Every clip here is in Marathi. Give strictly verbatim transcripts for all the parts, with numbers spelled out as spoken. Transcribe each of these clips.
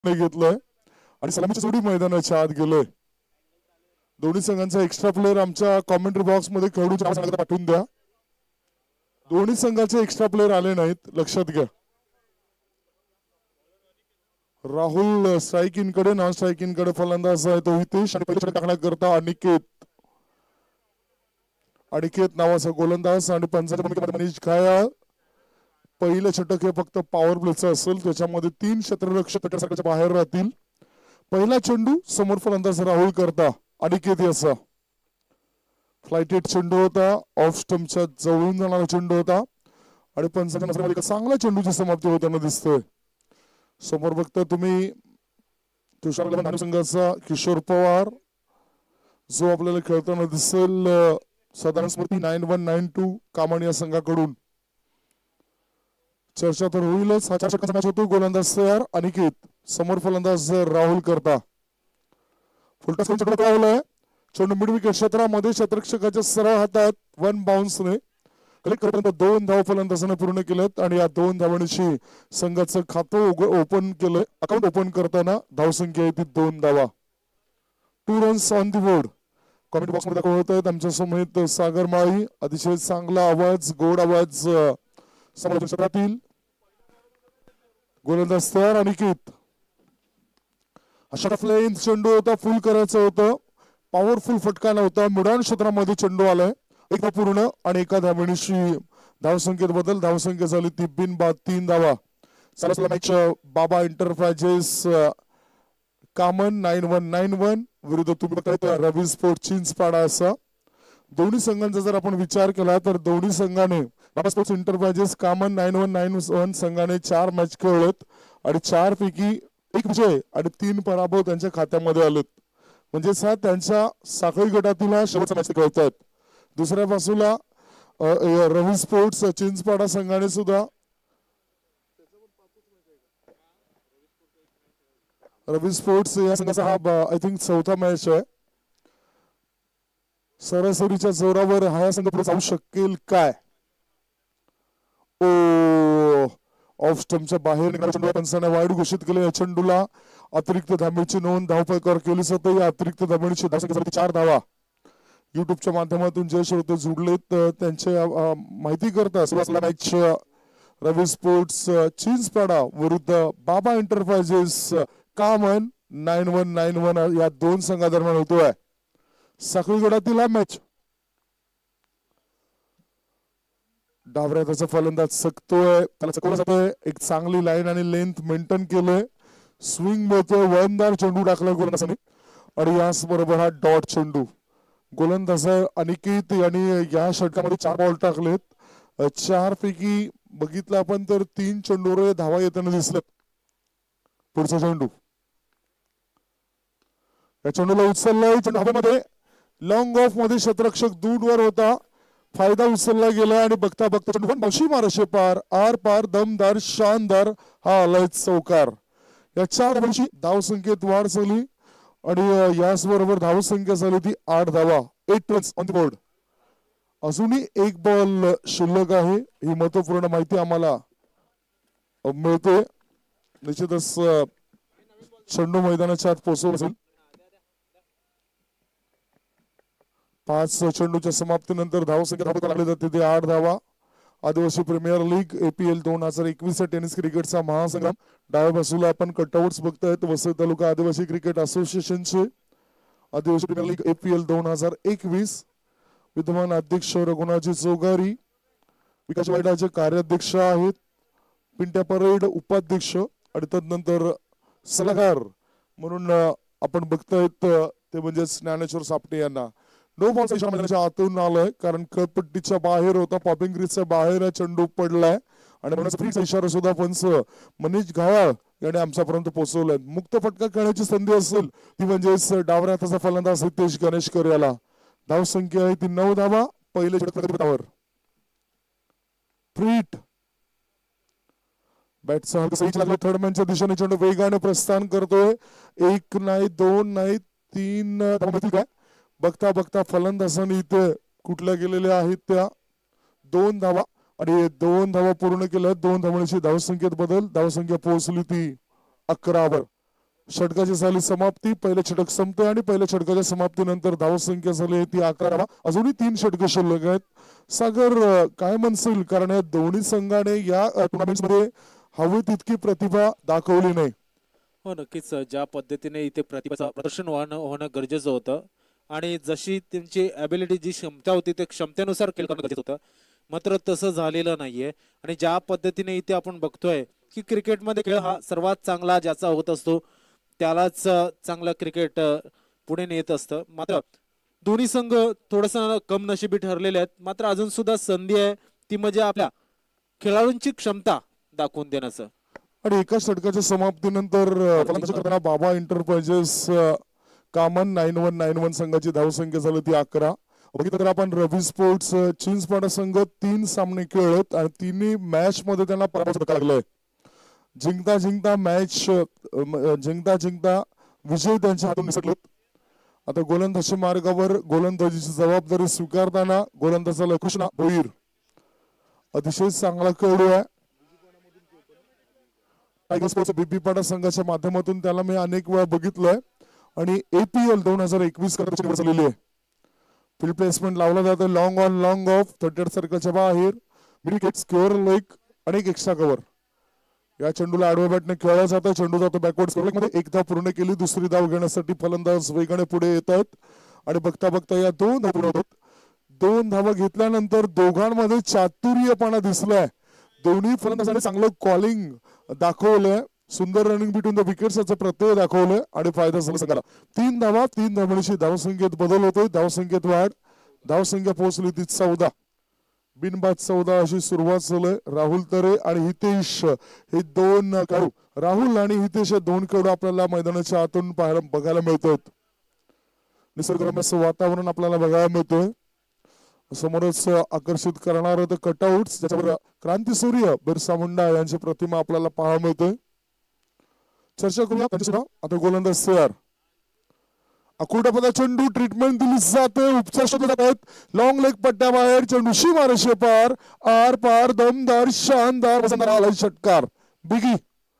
घेतलंय आणि सलामीची जोडी मैदानाच्या आत गेलोय. दोन्ही संघांचा एक्स्ट्रा प्लेयर आमच्या कॉमेंट्री बॉक्स मध्ये खेळूच्या नावाने पाठवून द्या. दोन्ही संघाचे एक्स्ट्रा प्लेयर आले नाहीत, लक्षात घ्या. राहुल स्ट्राइकिंग कडे, नॉन स्ट्राइकिंग कडे फलंदाज आहे तो हितेश आणि पहिले टाकण्याकरता अनिकेत अनिकेत नावाचा गोलंदाज आणि पंचाच्या भूमिकेमध्ये मनीष घायाळ. पहिलं षटक हे फक्त पॉवर प्लेचं असेल, त्याच्यामध्ये तीन क्षेत्ररक्षक षटकाच्या बाहेर राहतील. पहिला चेंडू समोर फलंदाज राहुल करता अनिकेत याचा फ्लाइटेड चेंडू होता, ऑफ स्टंपच्या जवळून जाणारा चेंडू होता आणि पंचाच्या नजरेमध्ये चांगल्या चेंडूची समाप्ती होताना दिसतोय. समोर बघता तुम्ही तुषार संघाचा किशोर पवार जो आपल्याला खेळताना दिसेल. साधारण Smriti nine one nine two Kaman या संघाकडून. चर्चा तर होईलच. हा चार षटकांचा मॅच होतो. गोलंदाज तयार अनिकेत, समोर फलंदाज राहुल करता. फुलटॉस चेंडू आहे, चेंडू मिड विकेट क्षेत्रामध्ये क्षेत्ररक्षकाच्या सरळ हातात वन बाउन्सने कलेक्ट करताना दोन धाव फलंदाजाने पूर्ण केलेत आणि या दोन धावांची संघाचं खातं ओपन केलंय. अकाउंट ओपन करताना धावसंख्या आहे ती दोन धावा. Two runs on the board. Comment box मध्ये दाखवत आहेत आमच्या समेत सागर माळी. अतिशय चांगला आवाज, गोड आवाज समालोचन क्षेत्रातील. गोलंदाज तयार अनिकेत. अशा फ्लेन चेंडू होता, फुल करायचं होतं, पॉवरफुल फटका नव्हता, मिडॉन क्षेत्रामध्ये चेंडू आलाय. एकदा पूर्ण आणि एका धावणीशी धावसंख्येत बदल. धावसंख्या झाली ती बिन बाद तीन धावा. चला match Baba enterprises Kaman nine one nine one विरुद्ध तुम्ही बघताय रवी स्पोर्ट चिंचपाडा असा. दोन्ही संघांचा जर आपण विचार केला तर दोन्ही संघाने Baba sports enterprises Kaman nine one nine one संघाने चार मॅच खेळलेत आणि चार पैकी एक विजय आणि तीन पराभव त्यांच्या खात्यामध्ये आलेत. म्हणजे सा त्यांच्या साखळी गटातील हा शेवटचा मॅच खेळतायत. दुसऱ्या बाजूला रवी स्पोर्ट्स चिंचपाडा संघाने सुद्धा रवी स्पोर्ट्स या संघाचा हा आय थिंक चौथा मॅच आहे. सरासरीच्या जोरावर हा संघ पुढे जाऊ शकेल काय? ओ ऑफ स्टंपच्या बाहेर निघाला चेंडू पंचाने वाईड घोषित केले. या चेंडूला अतिरिक्त धावेची नोंद धावपैकार केली जाते. या अतिरिक्त धावेची धावसंख्या चार धावा. युट्यूबच्या माध्यमातून जे श्रोते जुडलेत त्यांच्या माहिती करता मॅच रवी स्पोर्ट्स चिंचपाडा विरुद्ध Baba enterprises Kaman nine one nine one या दोन संघादरम्यान होतोय. साखळी गटातील हा मॅच. डावऱ्या त्याचा फलंदाज चकतोय, त्याला चकवला जातोय. एक चांगली लाईन आणि लेंथ मेंटेन केलंय. स्विंग मिळतोय, वळणदार चेंडू टाकलाय गोलंदाजाने आणि याच बरोबर हा डॉट चेंडू. गोलंदाज अनिकेत यांनी या षटकामध्ये चार बॉल टाकलेत. चार पैकी बघितलं आपण तर तीन चेंडूवर धावा येताना दिसलेत. पुढचा चेंडू या चेंडूला उचललाय. चेंडू हवेमध्ये लॉंग ऑफ मध्ये क्षेत्ररक्षक दूरवर होता, फायदा उचलला गेला आणि बघता बघता चेंडू मावशी मारशे पार आर पार दमदार शानदार हा आलाय चौकार. या चार धावांची धावसंख्येत वाढ झाली आणि याच बरोबर धावसंख्या झाली ती आठ धावा. Eight runs on the board. अजूनही एक बॉल शिल्लक आहे. ही महत्वपूर्ण माहिती आम्हाला मिळते. निश्चितच चेंडू मैदानाच्या आत पोहोचवला असेल. पाच चेंडूच्या समाप्तीनंतर धावसंख्या लागली जाते ती आठ धावा. आदिवासी प्रीमियर लीग एपीएल दोन हजार एकवीस टेनिस क्रिकेटचा महासंग्राम. डाव्या बाजूला आपण कटआउट्स बघतायत वसई तालुका आदिवासी क्रिकेट असोसिएशनचे. आदिवासी प्रीमियर लीग एपीएल दोन हजार एकवीस विद्यमान अध्यक्ष रघुनाथजी चौगारी, विकास वाईडाचे कार्याध्यक्ष आहेत पिंट्या परेड उपाध्यक्ष आणि तदनंतर सल्लागार म्हणून आपण बघतायत ते म्हणजे ज्ञानेश्वर सापटे यांना. नो बॉलचा इशारा मैदानाच्या आतून आलाय कारण कळपट्टीच्या बाहेर होता. पॉपिंग ग्रीजच्या बाहेर चेंडू पडलाय आणि फ्रीचा इशारा सुद्धा पंच मनीष घायाळ याने आमच्यापर्यंत पोहोचवलाय. मुक्त फटका खेळण्याची संधी असेल ती म्हणजेच डावऱ्या हाताचा फलंदाज हितेश गणेशकर याला. धावसंख्या आहे ती नऊ धावा. पहिले षटकावर फ्रीट बॅटचा सहीच लागला. थर्ड मॅनच्या दिशेने चेंडू वेगाने प्रस्थान करतोय. एक नाही, दोन नाही, तीन धावा काय बघता बघता फलंदाजांनी इथे कुठल्या गेलेल्या आहेत त्या दोन धावा आणि दोन धावा पूर्ण केल्या. दोन धावांची धावसंख्येत बदल. धावसंख्या पोहोचली ती अकरावर. षटकाची झाली समाप्ती, पहिले षटक संपते आणि पहिल्या षटकाच्या समाप्तीनंतर धावसंख्या झाली ती अकरा. अजूनही तीन षटक शिल्लक आहेत. सागर काय म्हणशील, कारण या दोन्ही संघाने या टुर्नामेंट मध्ये हवी तितकी प्रतिभा दाखवली नाही. हो नक्कीच, ज्या पद्धतीने इथे प्रतिभाचं प्रदर्शन होणं होणं गरजेचं होतं आणि जशी त्यांची ॲबिलिटी जी क्षमता होती ते क्षमतेनुसार खेळ करणं गरजेचं होतं, मात्र तसं झालेलं नाहीये. आणि ज्या पद्धतीने इथे आपण बघतोय की क्रिकेटमध्ये खेळ हा सर्वात चांगला ज्याचा होत असतो त्यालाच चांगलं क्रिकेट पुढे नेत असतं. मात्र दोन्ही संघ थोडंसं कम नशिबी ठरलेले आहेत. मात्र अजून सुद्धा संधी आहे ती म्हणजे आपल्या खेळाडूंची क्षमता दाखवून देण्याचं. आणि एका षटकाच्या समाप्तीनंतर फलंदाजी करताना Baba enterprises Kaman nine one nine one संघाची धावसंख्या झाली ती अकरा. बघितलं तर आपण रवी स्पोर्ट्स चिंचपाडा संघ तीन सामने खेळत आणि तिन्ही मॅच मध्ये त्यांना पराभव लागलाय. जिंकता जिंकता मॅच जिंकता जिंकता विजय त्यांच्या हातून निसटलेत. आता गोलंदाजी मार्गावर गोलंदाजीची जबाबदारी स्वीकारताना गोलंदाजाला कृष्णा भोईर अतिशय चांगला खेळाडू आहे. टायगर स्पोर्ट्स बीबीपाडा संघाच्या माध्यमातून त्याला मी अनेक वेळा बघितलंय आणि एपीएल दोन हजार एकवीस करण्याची निवड झालेली आहे. फील्ड प्लेसमेंट लावला जातं long on long off thirty eight सर्कलच्या बाहेर विकेट स्क्वेअर लेग अनेक एक्स्ट्रा कव्हर. या चेंडूला आडव्या बॅटने खेळला जातं. चेंडू जातो बॅकवर्ड स्क्वेअर मध्ये. एक धाव पूर्ण केली. दुसरी धाव घेण्यासाठी फलंदाज वेगाने पुढे येत आहेत आणि बघता बघता या दोन धावा पूर्ण होतात. दोन धावा घेतल्यानंतर दोघांमध्ये चातुर्यपणा दिसलाय. दोन्ही फलंदाजांनी चांगलं कॉलिंग दाखवलंय. सुंदर रनिंग बिटवीन द विकेट्स याचं प्रत्यय दाखवलंय आणि फायदा झाला संघाला. तीन धावा तीन धावांशी धावसंख्येत बदल होतोय. धावसंख्येत वाढ. धावसंख्या पोहोचली ती चौदा. बिनबाद चौदा अशी सुरुवात झाली. राहुल तरे आणि हितेश हे दोन खेळाडू राहुल आणि हितेश हे दोन खेळाडू आपल्याला मैदानाच्या आतून पाहायला बघायला मिळतात. निसर्गरम्य वातावरण आपल्याला बघायला मिळतोय. समोरच आकर्षित करणार कटआउट ज्याच्यावर क्रांती सूर्य बिरसा मुंडा यांची प्रतिमा आपल्याला पाहायला मिळतोय. चर्चा करूया त्यांची. आता गोलंदाज तयार. अकुटापदा चेंडू ट्रीटमेंट दिली जाते. उपचार शोधले जात आहेत. लॉंग लेग पट्ट्याबाहेर चेंडू शिमारे शेपार आर पार दमदार शानदार आलाय षटकार. बिगी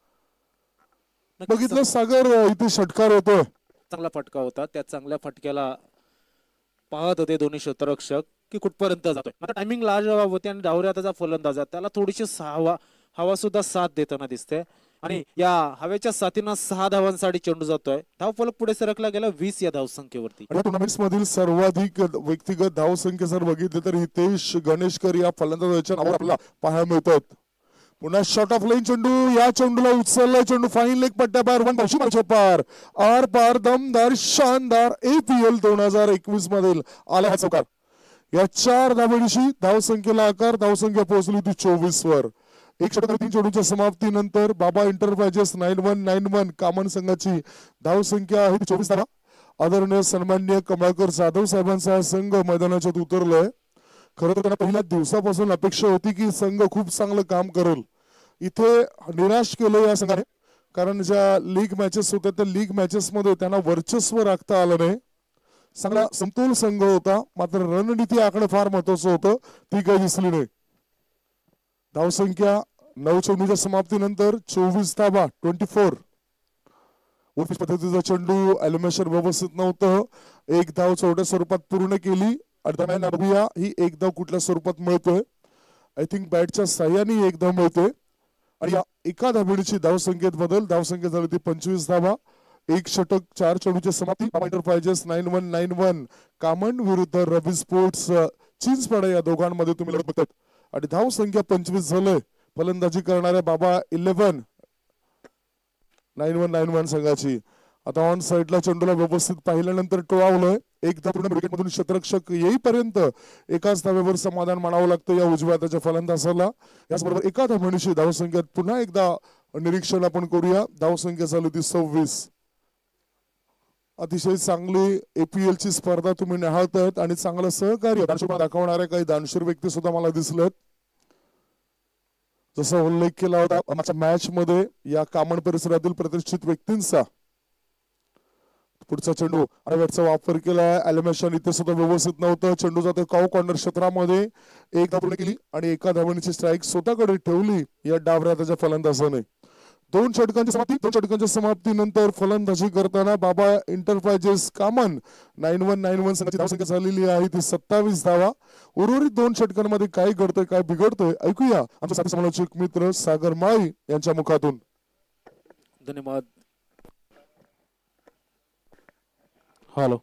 बघितलं सागर इथे षटकार होतोय. चांगला फटका होता. त्या चांगल्या फटक्याला पाहत होते दोन्ही क्षेत्ररक्षक की कुठपर्यंत जातोय. आता टायमिंग लाजवाब होते आणि डावऱ्याचा फलंदाज त्याला थोडीशी हवा हवा सुद्धा साथ देताना दिसते आणि या हवेच्या साथीनं सहा धावांसाठी चेंडू जातोय. धाव फलक पुढे सरकला गेला वीस या धावसंख्येवरती. टुर्नामेंट्स मधील सर्वाधिक व्यक्तिगत धावसंख्या जर बघितले तर हितेश गणेशकर या फलंदाजाच्या नावावर आपल्याला पाहायला मिळतात. पुन्हा शॉट ऑफ लाईन चेंडू. या चेंडूला उचललाय चेंडू फाईन लेग पट्ट्या पार वन धावशी पार आर पार दमदार शानदार एपीएल दोन हजार एकवीस मधील आला हा चौकार. या चार धावेशी धावसंख्येला आकार. धावसंख्या पोहोचली ती चोवीस वर. एक षटक तीन चेंडूच्या समाप्तीनंतर Baba enterprises nine one nine one Kaman संघाची धावसंख्या आहे ती चोवीस धावा. आदरणीय सन्माननीय कमळाकर जाधव साहेबांचा संघ मैदानाच्यात उतरलाय. खरं तर त्यांना पहिल्या दिवसापासून अपेक्षा होती की संघ खूप चांगलं काम करेल. इथे निराश केलं या संघाने, कारण ज्या लीग मॅचेस होत्या त्या लीग मॅचेस मध्ये त्यांना वर्चस्व राखता आलं नाही. चांगला समतोल संघ होता, मात्र रणनीती आखणं फार महत्वाचं होतं, ती काही दिसली नाही. धावसंख्या नऊ चेंडूच्या समाप्तीनंतर चोवीस धावा ट्वेंटी फोर. उर्फिस पद्धतीचा चेंडू अॅल्युमेशन व्यवस्थित नव्हतं. एक धाव चौथ्या स्वरूपात पूर्ण केली. दरम्यान अनुभूया ही एक धाव कुठल्या स्वरूपात मिळतोय. आय थिंक बॅटच्या साह्याने एक धाव मिळतोय आणि या एका धावेची धावसंख्येत बदल. धावसंख्या झाली ती पंचवीस धावा. एक षटक चार चेंडूची समाप्ती. Enterprises nine one nine one Kaman विरुद्ध रवी स्पोर्ट्स चिंचपाडा या दोघांमध्ये तुम्ही लढत बघतात आणि धावसंख्या पंचवीस झालंय. फलंदाजी करणाऱ्या Baba eleven nine one nine one संघाची. आता ऑन साइडला चेंडूला व्यवस्थित पाहिल्यानंतर टोळावलंय. एक धाव विकेट मधून क्षेत्ररक्षक येईपर्यंत एकाच धावेवर समाधान मानावं लागतं या उजव्या हाताच्या फलंदाजाला. याचबरोबर एका धावेची धावसंख्येत पुन्हा एकदा निरीक्षण आपण करूया. धावसंख्या झाली ती सव्वीस. अतिशय चांगली एपीएल ची स्पर्धा तुम्ही निहाळतायत आणि चांगलं सहकार्य दाखवणाऱ्या काही दानशूर व्यक्ती सुद्धा मला दिसलेत. जसा उल्लेख केला होता आमच्या मॅच मध्ये या कामन परिसरातील प्रतिष्ठित व्यक्तींचा. पुढचा चेंडू अडव्याचा वापर केलाय. अॅल्युमेशन इथे सुद्धा व्यवस्थित नव्हतं. चेंडू जातो काउ कॉर्नर क्षेत्रामध्ये. एक धाव पूर्ण केली आणि एका धावेची स्ट्राईक स्वतःकडे ठेवली या डावऱ्या त्याच्या फलंदाजाने. दोन षटकांची समाप्ती दोन षटकांच्या समाप्तीनंतर फलंदाजी करताना Baba enterprises Kaman nine one nine one संघाची धावसंख्या झालेली आहे ती सत्तावीस धावा. उर्वरित दोन षटकांमध्ये काय घडतंय काय बिघडतंय ऐकूया आमच्या साथी समालोचक मित्र सागर माळी यांच्या मुखातून. धन्यवाद. हॅलो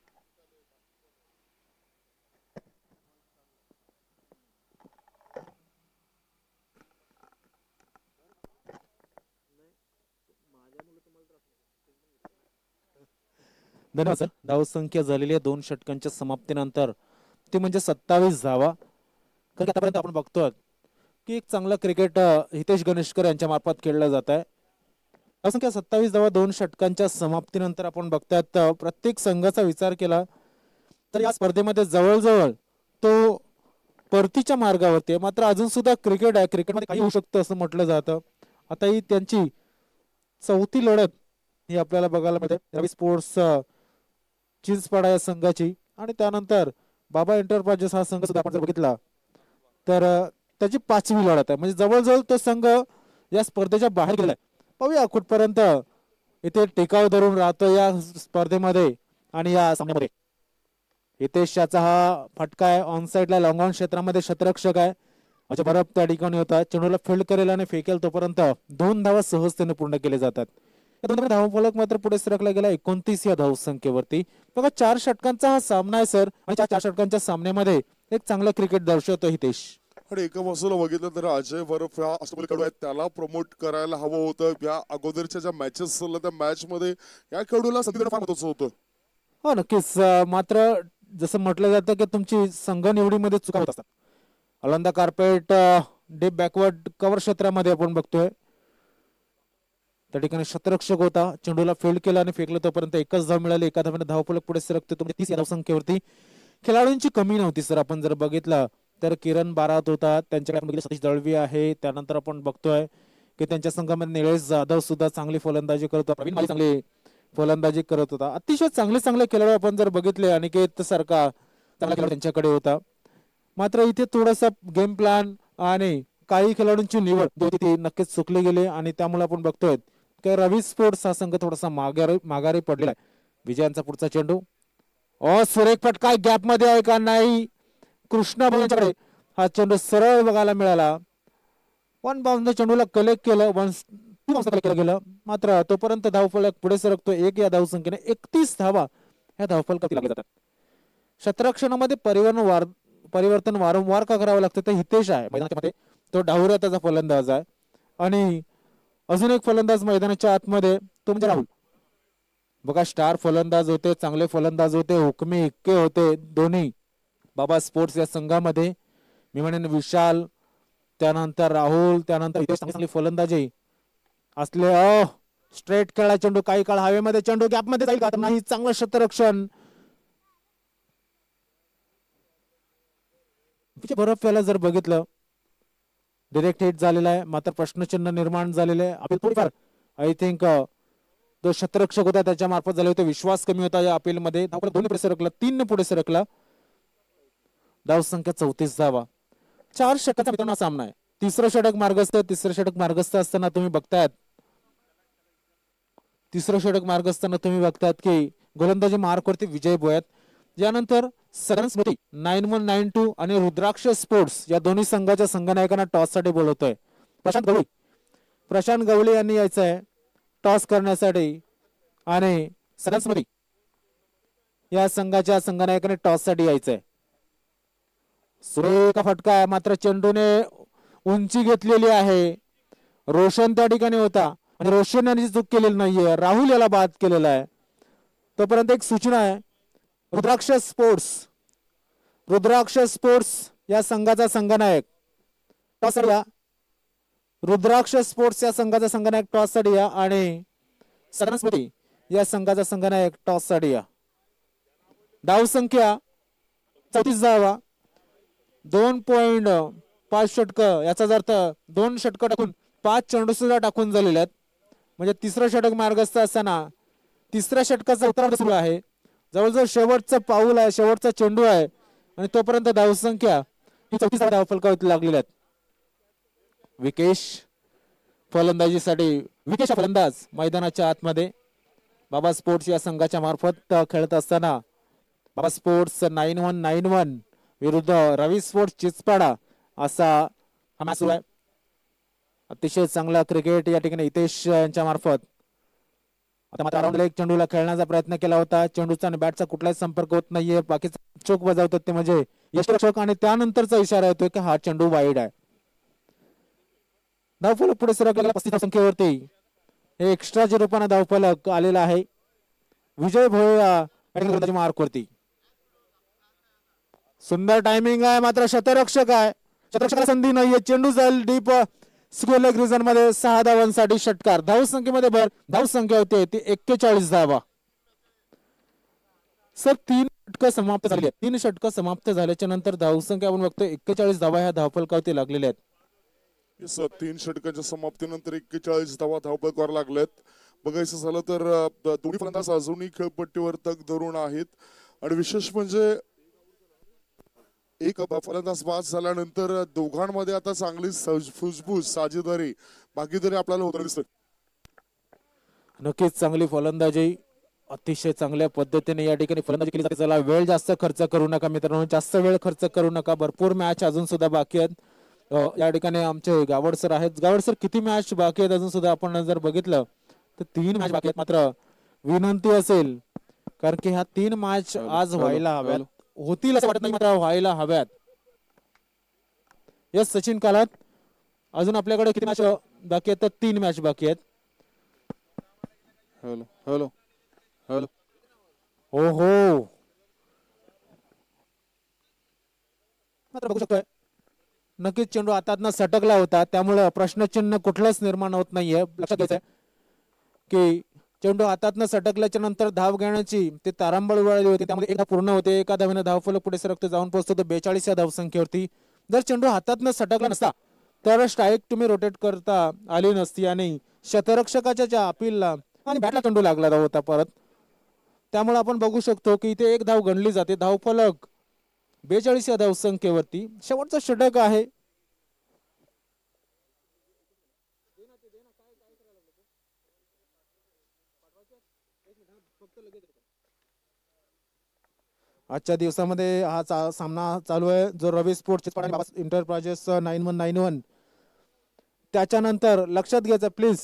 धन्यवाद सर. धावसंख्या झालेली आहे दोन षटकांच्या समाप्तीनंतर ती म्हणजे सत्तावीस धावा. कारण आतापर्यंत आपण बघतोय की एक चांगला क्रिकेट हितेश गणेशकर यांच्या मार्फत खेळलं जात आहे. धावसंख्या सत्तावीस धावा दोन षटकांच्या समाप्तीनंतर आपण बघतात प्रत्येक संघाचा विचार केला तर या स्पर्धेमध्ये जवळजवळ तो परतीच्या मार्गावरती आहे. मात्र अजून सुद्धा क्रिकेट आहे, क्रिकेटमध्ये काही होऊ शकतं असं म्हटलं जातं. आता ही त्यांची चौथी लढत ही आपल्याला बघायला मिळते रवी स्पोर्ट्स चिंचपाडा या संघाची. आणि त्यानंतर बाबा एंटरप्राइजेस हा संघ सुद्धा आपण जर बघितला तर त्याची पाचवी लढत आहे. म्हणजे जवळजवळ तो संघ या स्पर्धेच्या बाहेर गेलाय. पाहूया कुठपर्यंत इथे टिकाव धरून राहतो या स्पर्धेमध्ये आणि या सामन्यामध्ये. हितेशचा हा फटका आहे ऑन साइडला लॉंग ऑन क्षेत्रामध्ये क्षेत्ररक्षक आहे. अच्छा बरं त्या ठिकाणी होता चेंडूला फील्ड करेल आणि फेकेल तोपर्यंत दोन धावा सहजतेने पूर्ण केले जातात. धावफलक मात्र पुढे सरकला गेला एकोणतीस या धावसंख्येवरती. बघा चार षटकांचा हा सामना आहे सर आणि त्या चार षटकांच्या सामन्यामध्ये एक चांगला क्रिकेट दर्शवतो हितेश. आणि एका बाजूला बघितलं तर अजय बर्फ हा अष्टपैलू आहे त्याला प्रमोट करायला हवं होतं. या अगोदरच्या ज्या मॅचेस चालल्या त्या मॅच मध्ये या खेळाडूला संधी फार महत्वाचं होतं. हो नक्कीच. मात्र जसं म्हटलं जातं की तुमची संघ निवडीमध्ये चुका होत असतात. अलंदा कार्पेट डीप बॅकवर्ड कव्हर क्षेत्रामध्ये आपण बघतोय त्या ठिकाणी क्षेत्ररक्षक होता चेंडूला फील्ड केला आणि फेकलं तोपर्यंत एकच धाव मिळाली. एका धावाने धावफलक पुढे सरकतो. म्हणजे तीस या धावसंख्येवरती खेळाडूंची कमी नव्हती सर. आपण जर बघितलं तर किरण बारात होता त्यांच्याकडे सतीश दळवी आहे. त्यानंतर आपण बघतोय की त्यांच्या संघामध्ये निलेश जाधव सुद्धा चांगली फलंदाजी करतो. प्रवीण माली चांगली फलंदाजी करत होता. अतिशय चांगले चांगले खेळाडू आपण जर बघितले अनिकेत सारखा चांगला खेळाडू त्यांच्याकडे होता. मात्र इथे थोडासा गेम प्लॅन आणि काही खेळाडूंची निवड ती नक्कीच चुकली गेली आणि त्यामुळे आपण बघतोय की रवी स्पोर्ट्स हा संघ थोडासा माघारी माघारी पडलेला आहे. विजयांचा पुढचा चेंडू अ सुरेख फटका गॅप मध्ये आहे का नाही कृष्णा यांच्याकडे हा चेंडू सरळ बघायला मिळाला. वन बाउंड चेंडूला कलेक्ट केलं वन केलं गेलं मात्र तोपर्यंत धावफलक पुढे सरकतो. एक या धावसंख्येने एकतीस धावा ह्या धावफलकात लागल्या जातात. क्षेत्ररक्षणामध्ये परिवर्तन वार परिवर्तन वारंवार का करावं लागतं तर हितेश आहे मैदानामध्ये तो डाहुऱ्या त्याचा फलंदाज आहे आणि अजून एक फलंदाज मैदानाच्या आतमध्ये तो म्हणजे राहुल. बघा स्टार फलंदाज होते चांगले फलंदाज होते हुकमी इक्के होते दोन्ही बाबा स्पोर्ट्स या संघामध्ये. मी म्हणेन विशाल त्यानंतर राहुल त्यानंतर हितेश चांगली फलंदाजी असले. अ स्ट्रेट खेळा चेंडू काही काळ हवेमध्ये चेंडू गॅपमध्ये जाईल का नाही चांगलं क्षेत्ररक्षण. बरफ याला जर बघितलं डिरेक्ट हिट झालेला आहे मात्र प्रश्नचिन्ह निर्माण झालेले आहे. अपील थोडीफार आय थिंक जो क्षेत्ररक्षक होता त्याच्या मार्फत झाले होते. विश्वास कमी होता या अपील मध्ये. दोन्ही पुढे सरकला तीन ने पुढे सरकला. धावसंख्या चौतीस धावा. चार षटकाचा मित्रांनो सामना आहे. तिसरं षटक मार्गस्थ तिसरं षटक मार्गस्थ असताना तुम्ही बघतायत तिसरं षटक मार्ग असताना तुम्ही बघतात की गोलंदाजी मार्कवरती विजय बोयत. यानंतर सगळ्यां Smriti nine one nine two आणि रुद्राक्ष स्पोर्ट्स या दोन्ही संघाच्या संघनायकांना टॉस साठी बोलवतोय. प्रशांत गवळी प्रशांत गवळी यांनी यायचं आहे टॉस करण्यासाठी आणि सगळ्यां स्मृती या संघाच्या संघनायकाने टॉस साठी यायचंय. सुरेख फटका आहे मात्र चेंडूने उंची घेतलेली आहे. रोशन त्या ठिकाणी होता आणि रोशन यांनी चूक केलेली नाहीये. राहुल याला बाद केलेला आहे. तोपर्यंत एक सूचना आहे रुद्राक्ष स्पोर्ट्स रुद्राक्ष स्पोर्ट्स या संघाचा संघनायक टॉस साठी या. रुद्राक्ष स्पोर्ट्स या संघाचा संघनायक टॉस साठी या आणि सरस्वती या संघाचा संघनायक टॉस साठी या. धावसंख्या चौतीस धावा. दोन पॉइंट पाच षटक याचा अर्थ दोन षटक टाकून पाच चेंडू सुद्धा टाकून झालेले आहेत. म्हणजे तिसरं षटक मार्गस्थ असताना तिसऱ्या षटकाचा उत्तरार्ध सुरू आहे. जवळजवळ शेवटचं पाऊल आहे शेवटचा चेंडू आहे आणि तोपर्यंत धावसंख्या ही चौतीस धावफलकावरती लागलेल्या आहेत. विकेश फलंदाजीसाठी विकेश फलंदाज मैदानाच्या आतमध्ये बाबा स्पोर्ट्स या संघाच्या मार्फत खेळत असताना Baba sports nine one nine one विरुद्ध रवी स्पोर्ट्स चिचपाडा असा हा मॅच सुरू आहे. अतिशय चांगला क्रिकेट या ठिकाणी हितेश यांच्या मार्फत. आता मात्र अराउंड एक चेंडूला खेळण्याचा प्रयत्न केला होता. चेंडूचा आणि बॅटचा कुठलाच संपर्क होत नाहीये. बाकीचे चोक बजावतात ते म्हणजे यष्टीरक्षक आणि त्यानंतरचा इशारा येतोय की हा चेंडू वाईड आहे. धावफलक पुढे सरकलेला पस्तीस संख्येवरती हे एक्स्ट्राच्या रूपाने धावफलक आलेला आहे. विजय भोये मार्क वरती सुंदर टायमिंग आहे. मात्र शतरक्षक आहे. शतरक्षकाला संधी नाहीये. चेंडू जाईल डीप स्क्वेअर लेग रिजन मध्ये. सहा धावांसाठी षटकार. धाव संख्येमध्ये भर. धाव संख्या होती ती एक्केचाळीस धावा. सर तीन षटक समाप्त झाली आहेत. तीन षटक समाप्त झाल्याच्या नंतर धावसंख्या आपण बघतोय एक्केचाळीस धावा ह्या धावफलकावरती लागलेल्या आहेत. तीन षटकांच्या समाप्तीनंतर एक्केचाळीस धावा धावफलकावर लागल्यात. बघायचं झालं तर दोन्ही फलंदाज अजूनही खेळपट्टीवर तग धरून आहेत आणि विशेष म्हणजे एक फलंदाज बाद झाल्यानंतर दोघांमध्ये आता चांगली फुसफुस साजेदारी भागीदारी आपल्याला होताना दिसते. नक्कीच चांगली फलंदाजी अतिशय चांगल्या पद्धतीने या ठिकाणी फलंदाजी केली जाते. चला वेळ जास्त खर्च करू नका मित्रांनो. जास्त वेळ खर्च करू नका. भरपूर मॅच अजून सुद्धा बाकी आहेत. या ठिकाणी आमचे गावड सर आहेत. गावड सर किती मॅच बाकी आहेत अजून सुद्धा आपण जर बघितलं तर तीन मॅच बाकी आहेत. मात्र विनंती असेल कारण की ह्या तीन मॅच आज व्हायला हव्यात. होतील असं वाटत नाही मात्र व्हायला हव्यात. यस सचिन कालात अजून आपल्याकडे किती मॅच बाकी आहेत तर तीन मॅच बाकी आहेत. हॅलो हॅलो हॅलो हो हो मात्र बघू शकतोय नक्कीच चेंडू हातातनं सटकला होता त्यामुळे प्रश्नचिन्ह कुठलंच निर्माण होत नाहीये. लक्षात घ्यायचंय की चेंडू हातातनं सटकल्याच्या नंतर धाव घेण्याची ते तारांबळ उडाली होती. त्यामध्ये एक धाव पूर्ण होते. एका धावेनं धावफलक पुढे सरकते जाऊन पोहोचतो तो बेचाळीस या धावसंख्येवरती. जर चेंडू हातातनं सटकला नसता तर स्ट्राईक तुम्ही रोटेट करता आली नसती आणि शतरक्षकाच्या ज्या अपीलला आणि बॅटला चेंडू लागला होता परत. त्यामुळे आपण बघू शकतो की इथे एक धाव गणली जाते. धावफलक बेचाळीस या धावसंख्येवरती. शेवटचा षटक आहे. आजच्या दिवसामध्ये हा चा, सामना चालू आहे जो Ravi sports enterprises nine one nine one. त्याच्यानंतर लक्षात घ्यायचं please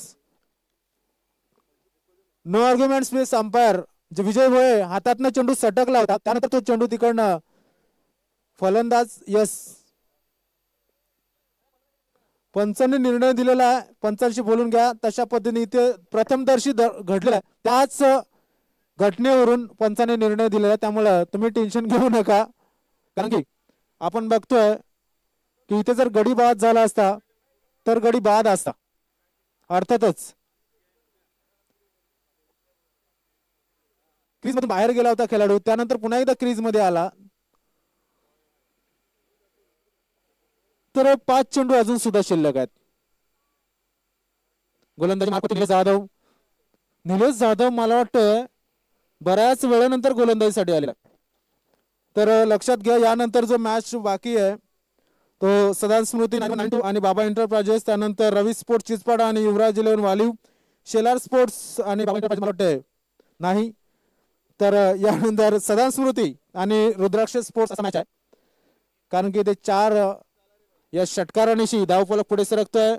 no arguments please. Umpire जे विजय भोये हातातनं चेंडू सटकला होता त्यानंतर तो चेंडू तिकडनं फलंदाज यस पंचांनी निर्णय दिलेला आहे. पंचांशी बोलून घ्या. तशा पद्धतीने इथे प्रथमदर्शी घडलेला आहे. त्याच घटनेवरून पंचाने निर्णय दिलेला आहे. त्यामुळे तुम्ही टेन्शन घेऊ नका कारण की आपण बघतोय की इथे जर गडी बाद झाला असता तर गडी बाद असता अर्थातच. क्रीज मधून बाहेर गेला होता खेळाडू. त्यानंतर पुन्हा एकदा क्रीज मध्ये आला तर पाच चेंडू अजून सुद्धा शिल्लक आहेत. गोलंदाजी मार्फत निलेश जाधव. निलेश जाधव मला वाटतं बऱ्याच वेळानंतर गोलंदाजीसाठी आलेला. तर लक्षात घ्या यानंतर जो मॅच बाकी आहे तो सदान स्मृती आणि बाबा इंटरप्राइजेस. त्यानंतर रवी स्पोर्ट्स चिचपाडा आणि युवराज इलेव्हन वालीव. शेलार स्पोर्ट्स आणि बाबा इंटरप्राइजेस मला वाटतं नाही. तर यानंतर सदान स्मृती आणि रुद्राक्ष स्पोर्ट्स असा मॅच आहे कारण की ते चार या षटकारानिशी धावफलक पुढे सरकतोय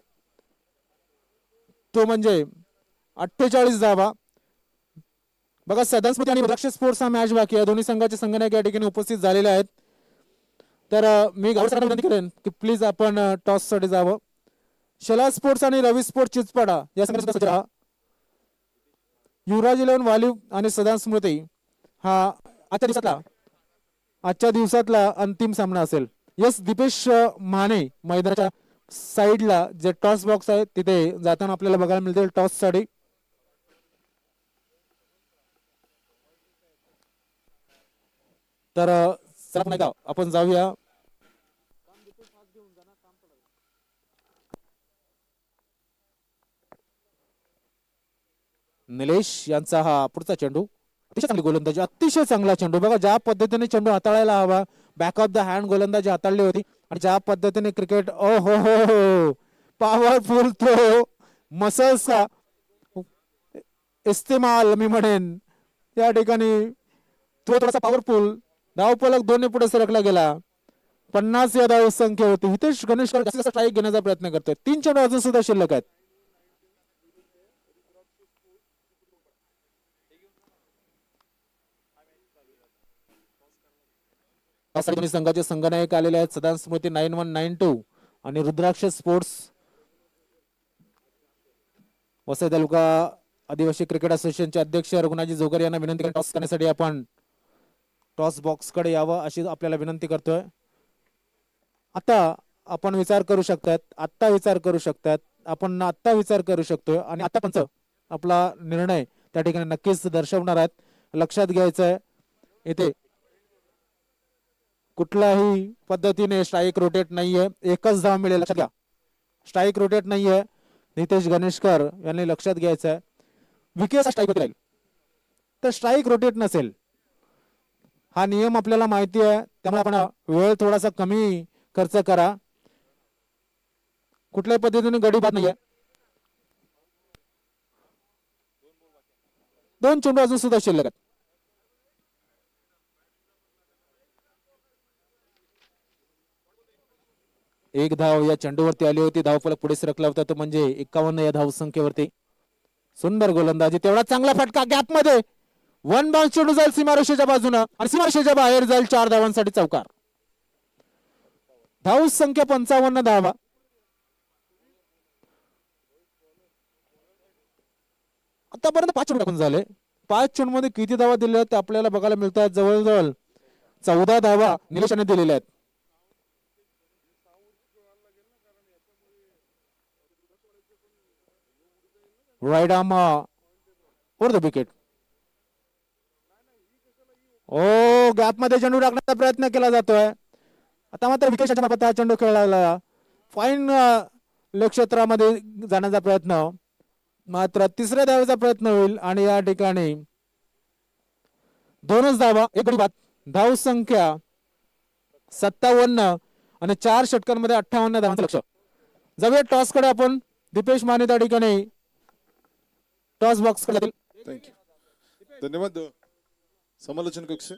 तो म्हणजे अठ्ठेचाळीस धावा. बघा सदान स्मृती आणि रुद्राक्ष स्पोर्ट्स हा मॅच बाकी आहे. दोन्ही संघाचे संघनायक या ठिकाणी उपस्थित झालेले आहेत. तर मी गावसरांना विनंती करेन की प्लीज आपण टॉस साठी जावं. शेलार स्पोर्ट्स आणि रवी स्पोर्ट्स चिचपाडा या संघाचा युवराज इलेव्हन वालीव आणि सदान स्मृती हा आजच्या दिवसातला आजच्या दिवसातला अंतिम सामना असेल. यस दीपेश माने मैदानाच्या साईडला जे टॉस बॉक्स आहे तिथे जाताना आपल्याला बघायला मिळतील टॉस साठी. तर चला आपण जाऊया. निलेश यांचा हा पुढचा चेंडू. अतिशय चांगली गोलंदाजी. अतिशय चांगला चेंडू. बघा ज्या पद्धतीने चेंडू हाताळायला हवा बॅक ऑफ द हँड गोलंदाजी हाताळली होती आणि ज्या पद्धतीने क्रिकेट ओ हो हो पॉवरफुल थ्रो मसल्सचा इस्तेमाल मी म्हणेन या ठिकाणी तो थोडासा पॉवरफुल धावफलक दोन्ही पुढे सरकला गेला. पन्नास या धाव संख्या होती. हितेश गणेशकर जास्तीत जास्त स्ट्राईक घेण्याचा प्रयत्न करतोय. तीन चेंडू अजून सुद्धा शिल्लक आहेत. दोन्ही संघाचे संघनायक आलेले आहेत सदान Smriti nine one nine two आणि रुद्राक्ष स्पोर्ट्स वसई तालुका आदिवासी क्रिकेट असोसिएशनचे अध्यक्ष रघुनाथजी जोगर यांना विनंती टॉस करण्यासाठी आपण टॉस बॉक्स कडे यावं अशी आपल्याला विनंती करतोय. आता आपण विचार करू शकतात आत्ता विचार करू शकतात आपण आत्ता विचार करू शकतोय आणि आता पंच आपला निर्णय त्या ठिकाणी नक्कीच दर्शवणार आहेत. लक्षात घ्यायचंय इथे कुठल्याही पद्धतीने स्ट्राईक रोटेट नाहीये. एकच धाव मिळेल लक्षात घ्या. स्ट्राईक रोटेट नाहीये. नितेश गणेशकर यांनी लक्षात घ्यायचंय. विकेट स्ट्राईक होत राहील तर स्ट्राईक रोटेट नसेल. हा नियम आपल्याला माहिती आहे त्यामुळे आपण वेळ थोडासा कमी खर्च करा. कुठल्याही पद्धतीने गडी बाद नाहीये. दोन चेंडू अजून सुद्धा शिल्लक आहेत. एक धाव या चेंडूवरती आली होती. धावफलक पुढे सरकला होता तो म्हणजे एकावन्न या धाव संख्येवरती. सुंदर गोलंदाजी तेवढा चांगला फटका गॅप मध्ये वन बाउंस चेंडू जाईल सीमारेषेच्या बाजूने आणि सीमारेषेच्या बाहेर जाईल. चार धावांसाठी चौकार. धाव संख्या पंचावन्न धावा. आतापर्यंत पाच चेंडू टाकून झाले. पाच चेंडू मध्ये किती धावा दिल्या ते आपल्याला बघायला मिळतात. जवळजवळ चौदा धावा निलेशाने दिलेल्या आहेत. Right arm over the wicket. ओ गॅप मध्ये चेंडू टाकण्याचा प्रयत्न केला जातोय. आता मात्र विकेटच्या मार्फत हा चेंडू खेळला. फाईन लक्षेत्रामध्ये जाण्याचा प्रयत्न मात्र तिसऱ्या धावेचा प्रयत्न होईल आणि या ठिकाणी दोनच धावा एक गडी बाद. धाव संख्या सत्तावन्न आणि चार षटकांमध्ये अठ्ठावन्न धावांचं लक्ष. जाऊया टॉस कडे आपण. दीपेश माने त्या ठिकाणी टॉस बॉक्स कडे. थँक्यू धन्यवाद समालोचन कक्ष.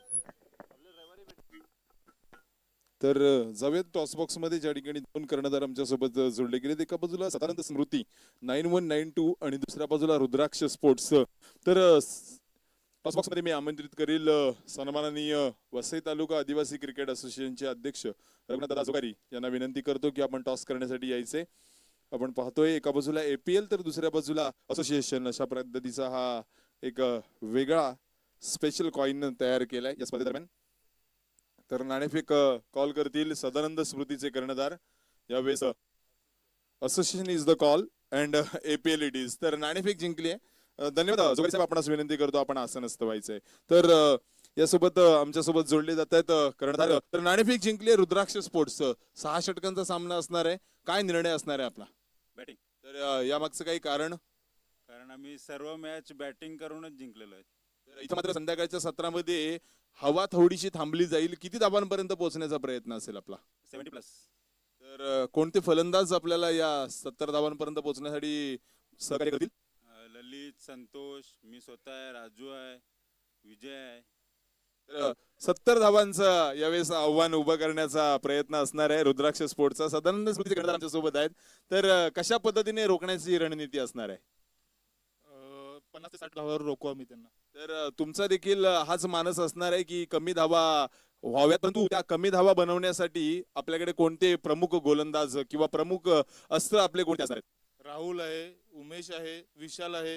तर जाऊयात टॉस बॉक्स मध्ये ज्या ठिकाणी दोन कर्णधार आमच्या सोबत जोडले गेले. एका बाजूला साधारणतः Smriti nine one nine two आणि दुसऱ्या बाजूला रुद्राक्ष स्पोर्ट्स. तर टॉस बॉक्स मध्ये मी आमंत्रित करील सन्माननीय वसई तालुका आदिवासी क्रिकेट असोसिएशनचे अध्यक्ष रघुनाथ जोगारी यांना विनंती करतो की आपण टॉस करण्यासाठी यायचे. आपण पाहतोय एका बाजूला एपीएल तर दुसऱ्या बाजूला असोसिएशन अशा पद्धतीचा हा एक वेगळा स्पेशल कॉइन तयार केलाय या स्पर्धेदरम्यान. तर नाणेफेक कॉल करतील सदानंद स्मृतीचे कर्णधार. यावेळेस association is the call and APL it is. तर नाणेफेक जिंकली आहे. धन्यवाद जोगारी साहेब. आपणास विनंती करतो आपण आसनस्थ व्हायचंय. तर यासोबत आमच्या सोबत जोडले जात आहेत कर्णधार. तर नाणेफेक जिंकली रुद्राक्ष स्पोर्ट्स. सहा षटकांचा सामना असणार आहे. काय निर्णय असणार आहे आपला? बॅटिंग. तर यामागचं काही कारण? कारण आम्ही सर्व मॅच बॅटिंग करूनच जिंकलेलो आहे. इथं मात्र संध्याकाळच्या सत्रामध्ये हवा थोडीशी थांबली जाईल. किती धावांपर्यंत पोहोचण्याचा प्रयत्न असेल आपला? Seventy plus. तर कोणते फलंदाज आपल्याला या सत्तर धावांपर्यंत पोहोचण्यासाठी सहकार्य करतील? ललित, संतोष, मी स्वतः आहे, राजू आहे, विजय आहे. तर सत्तर धावांचं यावेळेस आव्हान उभं करण्याचा प्रयत्न असणार आहे रुद्राक्ष स्पोर्ट्सचा. सदानंद स्मृती कर्णधार आमच्या सोबत आहेत. तर कशा पद्धतीने रोखण्याची रणनीती असणार आहे? पन्नास ते साठ धावावर रोखू आम्ही त्यांना. तर तुमचा देखील हाच मानस असणार आहे की कमी धावा व्हाव्यात, परंतु त्या कमी धावा बनवण्यासाठी आपल्याकडे कोणते प्रमुख गोलंदाज किंवा प्रमुख अस्त्र आपले कोणते असणार आहेत? राहुल आहे, उमेश आहे, विशाल आहे.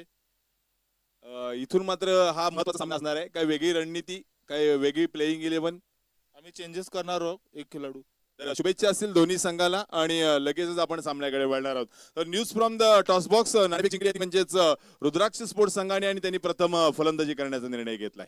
इथून मात्र हा महत्वाचा सामना असणार आहे. काय वेगळी रणनीती, काय वेगळी प्लेइंग इलेव्हन? आम्ही चेंजेस करणार आहोत एक खेळाडू. तर शुभेच्छा असतील दोन्ही संघाला आणि लगेचच आपण सामन्याकडे वळणार आहोत. तर news from the toss box. नाणेफेक जिंकली म्हणजेच रुद्राक्ष स्पोर्ट्स संघाने आणि त्यांनी प्रथम फलंदाजी करण्याचा निर्णय घेतलाय.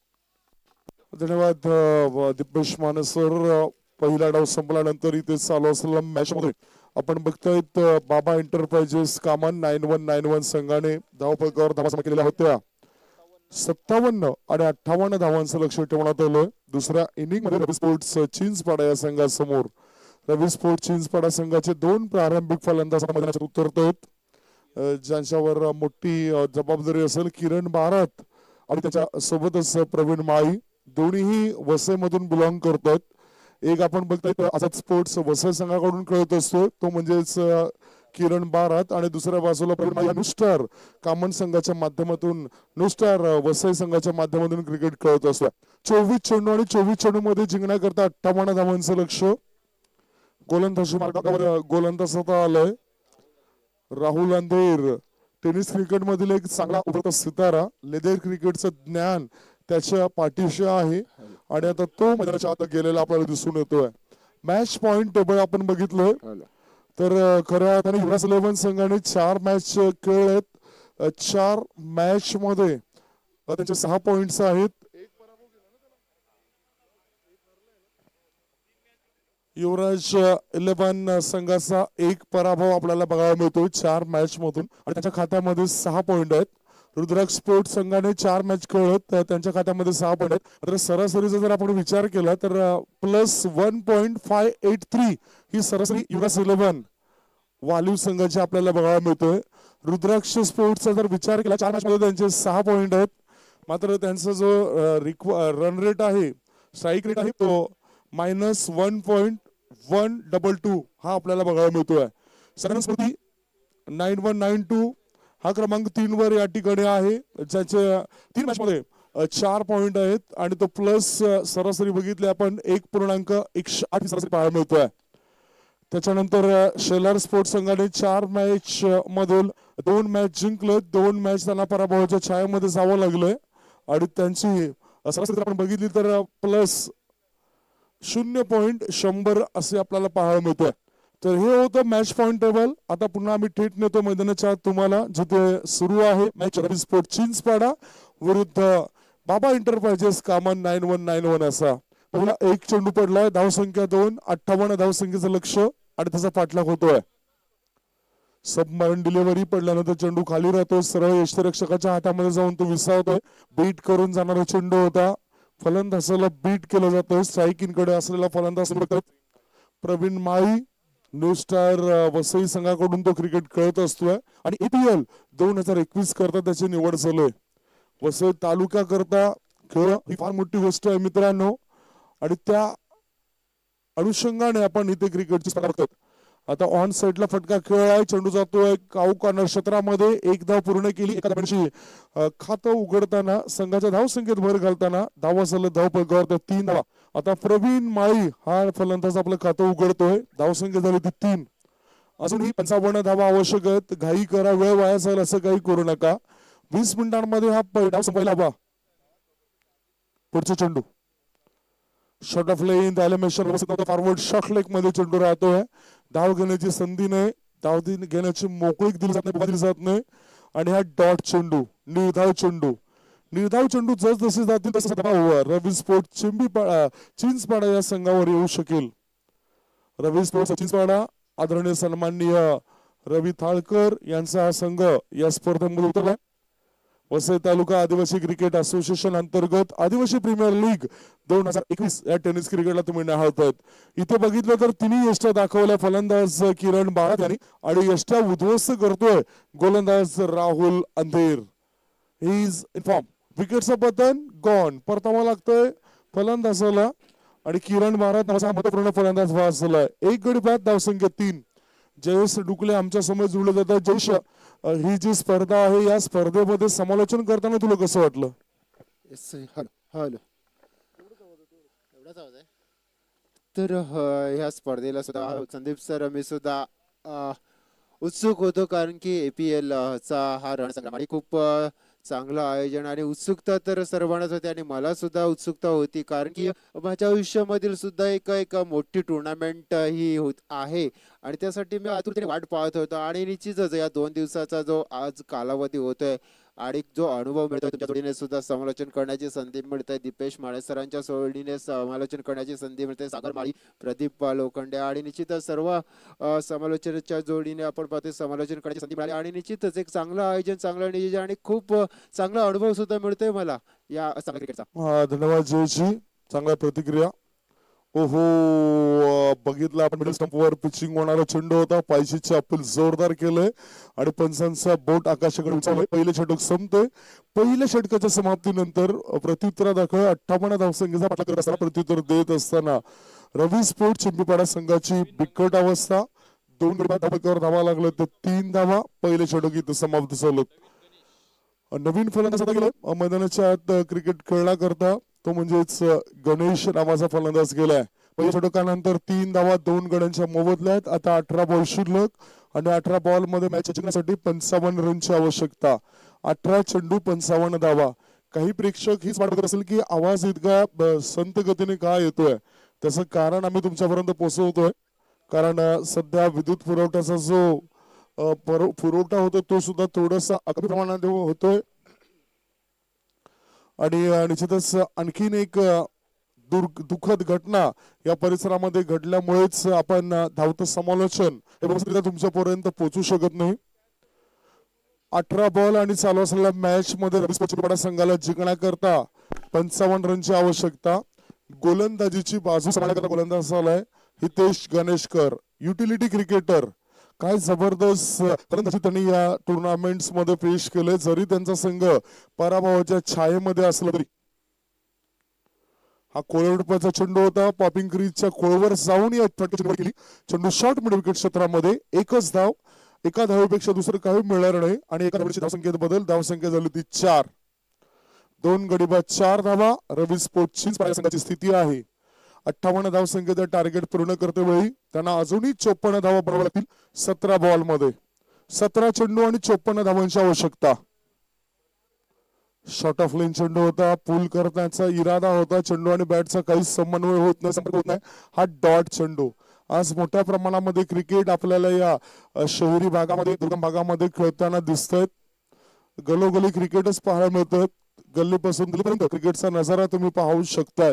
धन्यवाद दीपेश माने सर. पहिला डाव संपल्यानंतर इथे चालू असलेल्या मॅच मध्ये आपण बघतोय Baba enterprises Kaman nine one nine one संघाने धावफलकावर धावा जमा केलेल्या होत्या. सत्तावन्न आणि अठ्ठावन्न धावांचं लक्ष ठेवण्यात आलं. दुसऱ्या इनिंग मध्ये रवी स्पोर्ट्स चिंचपाडा या संघासमोर रवी स्पोर्ट्स चिंचपाडा संघाचे दोन प्रारंभिक फलंदाज मैदानात उतरत आहेत. ज्यांच्यावर मोठी जबाबदारी असेल, किरण भारत आणि त्याच्या सोबतच प्रवीण माळी, दोन्हीही वसईमधून बिलॉंग करतात. एक आपण बघतोय आझाद स्पोर्ट्स वसई संघाकडून खेळत असतो, तो म्हणजेच किरण भारत, आणि दुसऱ्या बाजूला प्रवीण माळी नुस्टार कामन संघाच्या माध्यमातून नुस्टार वसई संघाच्या माध्यमातून क्रिकेट खेळत असतो. चोवीस चेंडू आणि चोवीस चेंडू मध्ये जिंकण्याकरता अठ्ठावन्न धावांचं लक्ष. गोलंदाजी मार्गावर गोलंदाज आता आलाय राहुल अंधेर. टेनिस क्रिकेट मधील एक चांगला उभरता सितारा, लेदर क्रिकेटचं ज्ञान त्याच्या पाठीशी आहे आणि आता तो मैदानाच्या आत गेलेला आपल्याला दिसून येतोय. मॅच पॉइंट टेबल आपण बघितलं तर खऱ्या अर्थाने युवराज इलेव्हन संघाने चार मॅच खेळलेत. चार मॅच मध्ये त्यांचे सहा पॉइंट्स आहेत. युवराज इलेव्हन संघाचा एक पराभव आपल्याला बघायला मिळतोय चार मॅच मधून आणि त्यांच्या खात्यामध्ये सहा पॉइंट आहेत. रुद्राक्ष स्पोर्ट्स संघाने चार मॅच खेळत त्यांच्या खात्यामध्ये सहा पॉइंट आहेत. तर सरासरीचा जर आपण विचार केला तर plus one point five eight three ही सरासरी युवराज इलेव्हन वालीव संघाची आपल्याला बघायला मिळतोय. रुद्राक्ष स्पोर्ट्सचा जर विचार केला चार मॅच मध्ये त्यांचे सहा पॉइंट आहेत, मात्र त्यांचा जो रन रेट आहे, स्ट्राईक रेट आहे, तो minus one point one double two हा आपल्याला बघायला मिळतोय. Saraswati nine one nine two हा क्रमांक तीन वर या ठिकाणी आहे, ज्याचे तीन मॅच मध्ये चार पॉइंट आहेत आणि तो प्लस सरासरी बघितली आपण एक पूर्णांक एकशे आठ सरासरी पाहायला मिळतोय. त्याच्यानंतर शेलार स्पोर्ट्स संघाने चार मॅच मधील दोन मॅच जिंकले, दोन मॅच त्यांना पराभवाच्या छायामध्ये जावं लागलंय आणि त्यांची सरासरी आपण बघितली तर प्लस शून्य पॉईंट शंभर असे आपल्याला पाहायला मिळतोय. तर हे होतं मॅच पॉइंट टेबल. आता पुन्हा आम्ही थेट नेतो मैदानाच्या तुम्हाला, जिथे सुरू आहे मॅच रवी स्पोर्ट चिंचपाडा विरुद्ध Baba enterprises Kaman nine one nine one असा. पहिला एक चेंडू पडलाय, धावसंख्या दोन, अठ्ठावन्न धावसंख्येचं लक्ष आणि त्याचा पाठलाग होतोय. सबमरीन डिलिव्हरी पडल्यानंतर चेंडू खाली राहतो, सरळ यष्टिरक्षकाच्या हातामध्ये जाऊन तो विसावतोय. बीट करून जाणारा चेंडू होता, फलंदाजाला बीट केलं जातं. स्ट्राईकिंग कडे असलेला फलंदाज प्रवीण माळी न्यू स्टार वसई संघाकडून तो क्रिकेट खेळत असतोय आणि एपीएल दोन हजार एकवीस करता त्याची निवड झाली. वसई तालुका करता खेळ ही फार मोठी गोष्ट आहे मित्रांनो आणि त्या अनुषंगाने आपण इथे क्रिकेटची स्पर्धा बघतो. आता ऑन साइडला फटका खेळ आहे, चेंडू जातोय काऊ कॉर्नर क्षेत्रामध्ये, एक धाव पूर्ण केली. एका धावांची खातं उघडताना संघाच्या धावसंख्येत भर घालताना धावा सलग धाव पगार तीन धावा. आता प्रवीण माळी हा फलंदाज आपलं खातं उघडतोय, धावसंख्या झाली ती तीन. अजूनही पंचावन्न धावा आवश्यक आहेत. घाई करा, वेळ वाया जाईल असं काही करू नका. वीस मिनिटांमध्ये हा डाव संपायला हवा. पुढचा चेंडू shot off lane elimination forward shot leg मध्ये चेंडू राहतोय. धाव घेण्याची संधी नाही, धाव घेण्याची मोकळीक दिली जात नाही, दिली जात नाही आणि हा डॉट चेंडू, निर्धाव चेंडू. निर्धाव चेंडू जस जसे जातील तसं दबाव रवी स्पोर्ट चिंबीपाडा चिंचपाडा या संघावर येऊ शकेल. रवी स्पोर्ट चिंचपाडा आदरणीय सन्माननीय रवी थाळकर यांचा हा संघ या स्पर्धेमध्ये उतरलाय. वसई तालुका आदिवासी क्रिकेट असोसिएशन अंतर्गत आदिवासी प्रीमियर लीग दोन हजार एकवीस या टेनिस क्रिकेटला तुम्ही निहाळतायत. इथे बघितलं तर तिन्ही यष्ट्या दाखवल्या फलंदाज किरण भारत यांनी आणि यष्ट्या उद्ध्वस्त करतोय गोलंदाज राहुल अंधेर. He is inform. विकेटचं पतन गॉन, परतावा लागतोय फलंदाजाला आणि किरण भारत नावाचा महत्वपूर्ण फलंदाज वाचलाय. एक गडी बाद, धावसंख्या तीन. जयेश डुकले आमच्या समोर जुळले जातात. जयेश, ही जी स्पर्धा आहे या स्पर्धेमध्ये समालोचन करताना तुला कसं वाटलं? तर ह्या स्पर्धेला सुद्धा संदीप सर मी सुद्धा उत्सुक होतो, कारण की एपीएल चा हा रणसंग्राम आणि खूप चांगलं आयोजन आणि उत्सुकता तर सर्वांनाच होती आणि मला सुद्धा उत्सुकता होती, कारण की माझ्या आयुष्यामधील सुद्धा एक एक मोठी टुर्नामेंट ही होत आहे आणि त्यासाठी मी आतुरतेने वाट पाहत होतो. आणि निश्चितच या दोन दिवसाचा जो आज कालावधी होतोय आणि जो अनुभव मिळतोय, तुमच्या जोडीने सुद्धा समालोचन करण्याची संधी मिळते. दीपेश माळे सरांच्या जोडीने समालोचन करण्याची संधी मिळते. सागर माळी, प्रदीप लोखंडे आणि निश्चितच सर्व समालोचनाच्या जोडीने आपण पाहतोय समालोचन करण्याची संधी मिळाली आणि निश्चितच एक चांगलं आयोजन, चांगलं नियोजन आणि खूप चांगला अनुभव सुद्धा मिळतोय मला या क्रिकेटचा. धन्यवाद जयजी, चांगल्या प्रतिक्रिया. ओहो, बघितलं आपण मिडल स्टंपवर पिचिंग होणारा चेंडू होता. पायशीचे अपील जोरदार केलंय आणि पंचांचा बोट आकाशाकडे उचललाय. पहिले षटक संपते. पहिल्या षटकाच्या समाप्तीनंतर प्रत्युत्तरादाखल अठ्ठावन्न धावसंख्येचा पाठलाग करत असताना प्रत्युत्तर देत असताना रवी स्पोर्ट चिंपीपाडा संघाची बिकट अवस्था. दोन धावांवर धावा लागलं तर तीन धावा. पहिले षटक इथं समाप्त झालं. नवीन फलंदाज आता गेला मैदानाच्या आत क्रिकेट खेळला करता, तो म्हणजेच गणेश नावाचा फलंदाज गेलाय. पहिल्या षटकानंतर तीन धावा दोन गड्यांच्या मोबदल्यात आहेत. आता अठरा बॉल शिल्लक आणि अठरा बॉल मध्ये मॅच जिंकण्यासाठी पंचावन्न रनची आवश्यकता. अठरा चेंडू पंचावन्न धावा. काही प्रेक्षक हीच वाट बघत असेल की आवाज इतका संत गतीने का येतोय. त्याचं कारण आम्ही तुमच्यापर्यंत पोहोचवतोय. कारण सध्या विद्युत पुरवठ्याचा जो पुरवठा होतो तो सुद्धा थोडासा कमी प्रमाणात होतोय आणि निश्चितच आणखीन एक दुःखद घटना या परिसरामध्ये घडल्यामुळेच आपण धावतं समालोचन हे व्यवस्थितरित्या तुमच्यापर्यंत पोहोचू शकत नाही. अठरा बॉल आणि चालू असलेल्या मॅच मध्ये रवी स्पोर्ट चिंपीपाडा संघाला जिंकण्याकरता पंचावन्न रनची आवश्यकता. गोलंदाजीची बाजू सांभाळण्याकरता गोलंदाज आलाय हितेश गणेशकर, युटिलिटी क्रिकेटर. काय जबरदस्त फलंदाजी त्यांनी या टुर्नामेंट्स मध्ये पेश केले. जरी त्यांचा संघ पराभवाच्या छायेमध्ये असला तरी. हा कोळवटपाचा चेंडू होता. पॉपिंग क्रीजच्या कोळवर जाऊन या केली. चेंडू शॉर्ट मिड विकेट क्षेत्रामध्ये. एकच धाव. एका धावेपेक्षा दुसरं काही मिळणार नाही आणि एका धावेची धावसंख्येत बदल. धावसंख्या झाली ती चार. दोन गडी बाद चार धावा. रवी स्पोर्ट चिंचपाडा संघाची स्थिती आहे. अठ्ठावन्न धावसंख्येचं टार्गेट पूर्ण करते वेळी त्यांना अजूनही चोपन्न धावा बनवाव्या लागतील. सतरा बॉल मध्ये सतरा चेंडू आणि चोपन्न धावांची आवश्यकता. शॉर्ट ऑफ लाईन चेंडू होता. पूल करण्याचा इरादा होता. चेंडू आणि बॅटचा काही समन्वय होत नाही, संपर्क होत नाही. हा डॉट चेंडू. आज मोठ्या प्रमाणामध्ये क्रिकेट आपल्याला या शहरी भागामध्ये दुर्गम भागामध्ये खेळताना दिसतंय. गलोगली क्रिकेटच पाहायला मिळतात. गल्लीपासून दिल्लीपर्यंत क्रिकेटचा नजारा तुम्ही पाहू शकताय.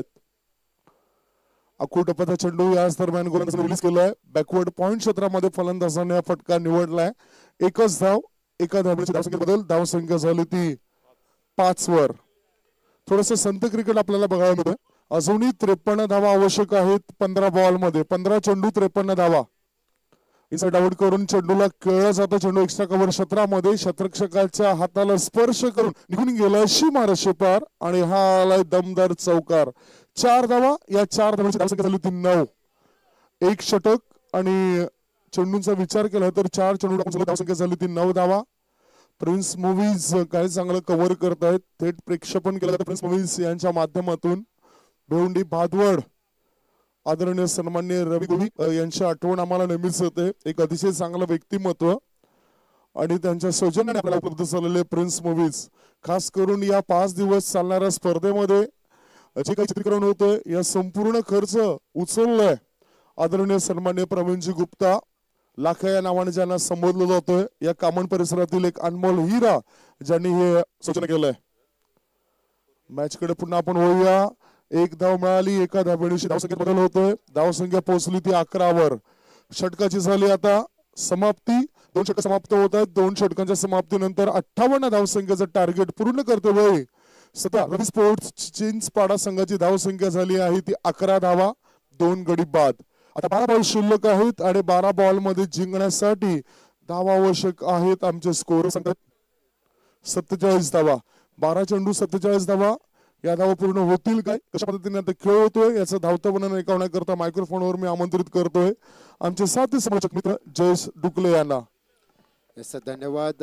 अकूट टप्प्याचा चेंडू याच दरम्यान गोलंदाजाने रिलीज केलाय. बॅकवर्ड पॉइंट क्षेत्रामध्ये फलंदाजाने फटका निवडलाय. एकच धाव. एका धावेची धावसंख्या बदल. धावसंख्या झाली ती पाच वर. थोडस संत क्रिकेट आपल्याला बघायला मिळतं. अजूनही त्रेपन्न धावा आवश्यक आहेत. पंधरा बॉल मध्ये पंधरा चेंडू त्रेपन्न धावा. इनसाइड आउट करून चेंडूला खेळला जातो. चेंडू एक्स्ट्रा कव्हर क्षेत्रामध्ये क्षेत्ररक्षकाच्या हाताला स्पर्श करून निघून गेला सीमारेषे पार आणि हा आलाय दमदार चौकार. चार धावा. या चार धावांची धावसंख्या झाली ती नऊ. एक षटक आणि चेंडूंचा विचार केला तर चार चेंडू टाकून धावसंख्या झाली ती नऊ धावा. प्रिन्स मूवीज काय चांगलं कव्हर करतायत. थेट प्रेक्षेपण केलं जातं प्रिन्स मूवीज यांच्या माध्यमातून. भेवंडी भादवड आदरणीय सन्माननीय रवी गुळवी यांची आठवण आम्हाला नेहमीच होते. एक अतिशय चांगलं व्यक्तिमत्व आणि त्यांच्या सौजन्याने आपल्याला उपलब्ध झालेले प्रिन्स मूवीज. खास करून या पाच दिवस चालणाऱ्या स्पर्धेमध्ये जे काही चित्रीकरण होतं या संपूर्ण खर्च उचललाय आदरणीय सन्माननीय प्रवीणजी गुप्ता लाखा या नावाने ज्यांना संबोधलं जातोय. या कामन परिसरातील एक अनमोल हिरा ज्यांनी हे सूचना केलंय. मॅच कडे पुन्हा आपण वळूया. एक धाव मिळाली. एका धावेची धावसंख्येत बदल होतोय. धावसंख्या पोहोचली ती अकरावर. षटकाची झाली आता समाप्ती. दोन षटक समाप्त होत आहेत. दोन षटकांच्या समाप्तीनंतर अठ्ठावन्न धावसंख्येचं टार्गेट पूर्ण करते वेळी सध्या रवी स्पोर्ट्स चिंचपाडा संघाची धावसंख्या झाली आहे ती अकरा धावा. दोन गडी बाद. आता बारा बॉल शिल्लक आहेत आणि बारा बॉल मध्ये जिंकण्यासाठी धावा आवश्यक आहेत. आमचे स्कोर सांगतात सत्तेचाळीस धावा. बारा चेंडू सत्तेचाळीस धावा. या धावा पूर्ण होतील काय, कशा पद्धतीने आता खेळ होतोय याचं धावतं वर्णन ऐकवण्याकरता मायक्रोफोनवर मी आमंत्रित करतोय आमचे साथी समालोचक मित्र जयेश डुकले यांना. धन्यवाद.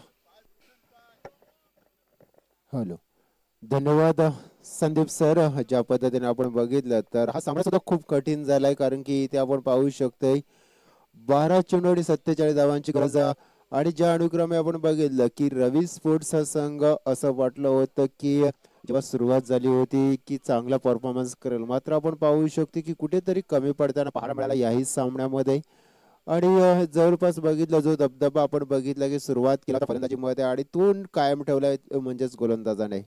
हॅलो धन्यवाद संदीप सर. ज्या पद्धतीने आपण बघितलं तर हा सामना सुद्धा खूप कठीण झालाय कारण की इथे आपण पाहू शकतोय बारा चेंडू आणि सत्तेचाळीस धावांची गरज आणि ज्या अनुक्रमे आपण बघितलं की रवी स्पोर्ट्स हा संघ असं वाटलं होतं की जेव्हा सुरुवात झाली होती की चांगला परफॉर्मन्स करेल, मात्र आपण पाहू शकतो की कुठेतरी कमी पडताना पाहायला मिळाला याही सामन्यामध्ये. आणि जवळपास बघितलं जो दबदबा आपण बघितला की सुरुवात केला फलंदाजीमध्ये आणि तो कायम ठेवलाय म्हणजेच गोलंदाजाने.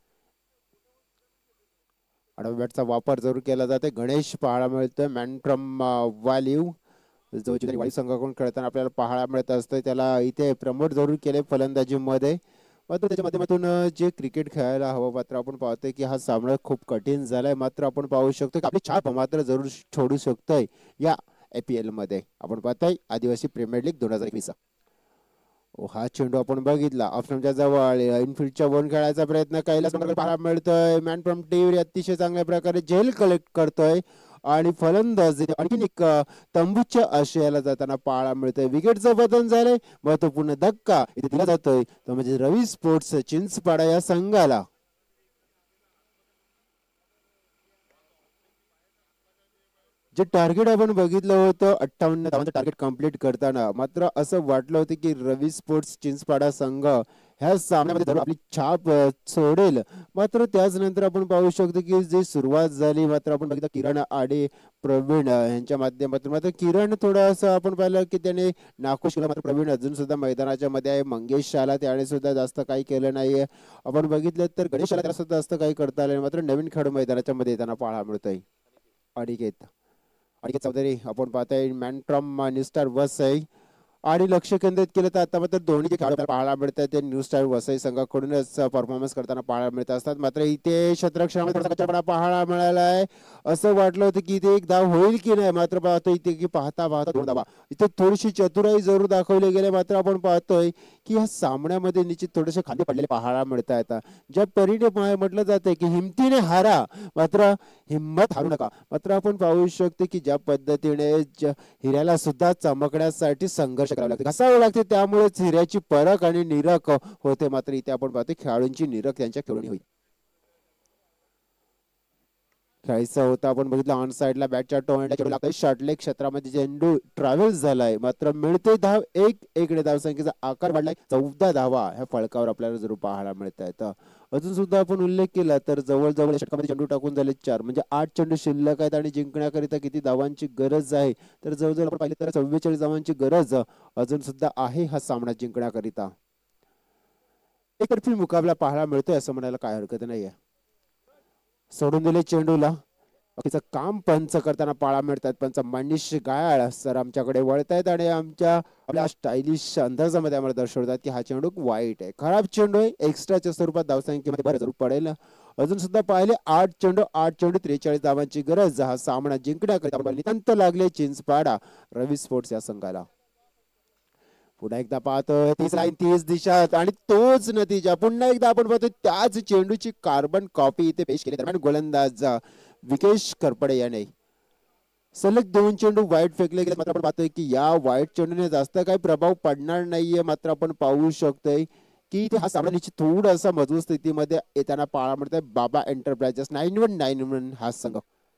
बॅटचा वापर जरूर केला जाते. गणेश पाहायला मिळतोय मॅन फ्रॉम वालीव जो वाली संघाकडून खेळताना आपल्याला पाहायला मिळत असतं. त्याला इथे प्रमोट जरूर केले फलंदाजीमध्ये मात्र त्याच्या माध्यमातून जे क्रिकेट खेळायला हवं, मात्र आपण पाहतोय की हा सामना खूप कठीण झालाय. मात्र आपण पाहू शकतो की आपली छाप मात्र जरूर छोडू शकतोय या आयपीएल मध्ये. आपण पाहतोय आदिवासी प्रीमियर लीग दोन हजार एकवीस. हा चेंडू आपण बघितला ऑप्शनच्या जवळ इनफिल्डच्या वन खेळायचा प्रयत्न कैलास पाहायला मिळतोय. मॅन फ्रॉम टीव्ही अतिशय चांगल्या प्रकारे झेल कलेक्ट करतोय आणि फलंदाज आणखीन एक तंबूच्या आशयाला जाताना पाहायला मिळतोय. विकेटचं पतन झालंय. महत्वपूर्ण धक्का इथे दिला जातोय तो म्हणजे रवी स्पोर्ट्स चिंचपाडा या संघाला. जे टार्गेट आपण बघितलं होतं अठ्ठावन्न धावांचं टार्गेट कंप्लीट करताना, मात्र असं वाटलं होतं की रवी स्पोर्ट्स चिंचपाडा संघ ह्या सामन्यामध्ये जरूर आपली छाप सोडेल. मात्र त्याच नंतर आपण पाहू शकतो की जी सुरुवात झाली, मात्र आपण बघितलं किरण आडे प्रवीण यांच्या माध्यमातून. मात्र किरण थोडंसं आपण पाहिलं की त्याने नाखुश केला. मात्र प्रवीण अजून सुद्धा मैदानाच्या मध्ये आहे. मंगेश शाला त्याने सुद्धा जास्त काही केलं नाहीये. आपण बघितलं तर गणेशाला त्याला सुद्धा जास्त काही करता आलं. मात्र नवीन खेळाडू मैदानाच्या मध्ये येताना पाहायला मिळतोय अनिकेत अनिकेत चौधरी. आपण पाहताय man from new star Vasai आणि लक्ष केंद्रित केलं तर आता मात्र दोन्ही जे खेळाडू पाहायला मिळतात ते न्यू स्टार वसई संघाकडूनच परफॉर्मन्स करताना पाहायला मिळत असतात. मात्र इथे शतरक्षणामध्ये थोडासा कच्चापणा पाहायला मिळाला आहे. असं वाटलं होतं की इथे एक धाव होईल की नाही, मात्र पाहतोय इथे की पाहता पाहता दोन धावा. इथे थोडीशी चतुराई जरूर दाखवली गेली. मात्र आपण पाहतोय की या सामन्यामध्ये निश्चित थोडेसे खाली पडलेले पाहायला मिळत आहेत. ज्या परीने म्हटलं जाते की हिमतीने हारा मात्र हिम्मत हारू नका. मात्र आपण पाहू शकतो की ज्या पद्धतीने हिऱ्याला सुद्धा चमकण्यासाठी संघर्ष करावे लागते, घसावे लागते, त्यामुळेच हिऱ्याची परख आणि निरख होते. मात्र इथे आपण पाहतो खेळाडूंची निरख त्यांच्या खेळून होईल. खेळायचा होता आपण बघितलं ऑन साइडला बॅटच्या टोमॅटो लागतोय. शॉर्टलेग क्षेत्रामध्ये चेंडू ट्रॅव्हल्स झालाय. मात्र मिळते धाव एक एक धाव संख्येचा आकार वाढलाय. चौदा धावा ह्या फळकावर आपल्याला जरूर पाहायला मिळत आहेत. अजून सुद्धा आपण उल्लेख केला तर जवळजवळ षटकामध्ये चेंडू टाकून झाले चार, म्हणजे आठ चेंडू शिल्लक आहेत आणि जिंकण्याकरिता किती धावांची गरज आहे तर जवळजवळ आपण पाहिलं तर चव्वेचाळीस धावांची गरज अजून सुद्धा आहे हा सामना जिंकण्याकरिता. एकतर्फी मुकाबला पाहायला मिळतोय असं म्हणायला काय हरकत नाहीये. सोडून दिले चेंडूला बाकीचं काम पंच करताना पाहायला मिळतात. पंच मनीष गायाळ सर आमच्याकडे वळत आहेत आणि आमच्या आपल्या स्टायलिश अंदाजामध्ये आम्हाला दर्शवतात की हा चेंडू वाईट आहे, खराब चेंडू आहे, एक्स्ट्राच्या स्वरूपात धावसंख्येमध्ये बरं जरूर पडेल. अजून सुद्धा पाहिले आठ चेंडू आठ चेंडू त्रेचाळीस धावांची गरज. हा सामना जिंकण्याकरिता नितांत लागले चिंचपाडा रवी स्पोर्ट्स या संघाला. पुन्हा एकदा पाहतोय तीस लाईन तीस दिशात आणि तोच नतीजा पुन्हा एकदा आपण पाहतोय. त्याच चेंडूची कार्बन कॉपी इथे पेश केली दरम्यान गोलंदाज विकेश करपडे याने सलग दोन चेंडू वाईट फेकले गेले. मात्र आपण पाहतोय की या वाईट चेंडूने जास्त काही प्रभाव पडणार नाहीये. मात्र आपण पाहू शकतोय की हा सामना निश्चित थोडासा मजबूत स्थितीमध्ये येताना पाहायला मिळतोय. Baba enterprises nine one nine one हा संघ